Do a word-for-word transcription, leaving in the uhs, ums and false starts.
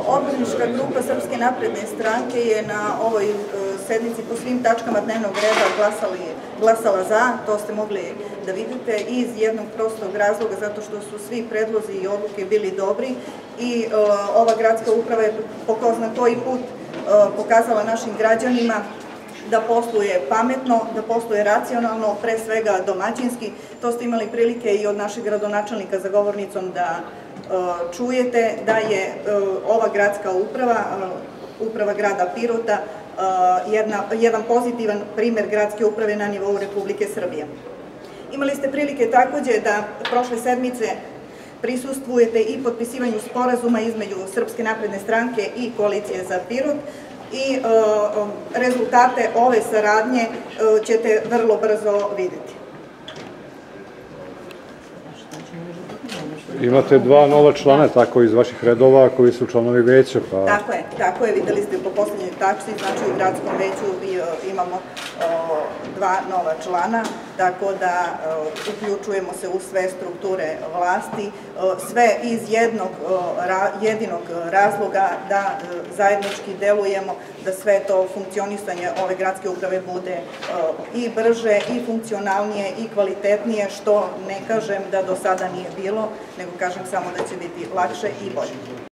Odbornička grupa Srpske napredne stranke je na ovoj sednici po svim tačkama dnevnog reda glasala za, to ste mogli da vidite, iz jednog prostog razloga, zato što su svi predlozi i odluke bili dobri i ova gradska uprava je po ko zna koji put pokazala našim građanima da posluje pametno, da posluje racionalno, pre svega domaćinski. To ste imali prilike i od našeg gradonačelnika za govornicom da čujete, da je ova gradska uprava, uprava grada Pirota, jedan pozitivan primer gradske uprave na nivou Republike Srbije. Imali ste prilike takođe da prošle sedmice prisustvujete i potpisivanju sporazuma između Srpske napredne stranke i Koalicije za Pirot i rezultate ove saradnje ćete vrlo brzo videti. Imate dva nova člana, tako, iz vaših redova, koji su članovi veća, pa... Tako je, tako je, videli ste po poslednjoj tačci, znači u gradskom veću imamo dva nova člana, tako da uključujemo se u sve strukture vlasti, sve iz jednog jedinog razloga da zajednički delujemo, da sve to funkcionisanje ove gradske uprave bude i brže, i funkcionalnije, i kvalitetnije, što ne kažem da do sada nije bilo, nego kažem samo da će biti lakše i bolje.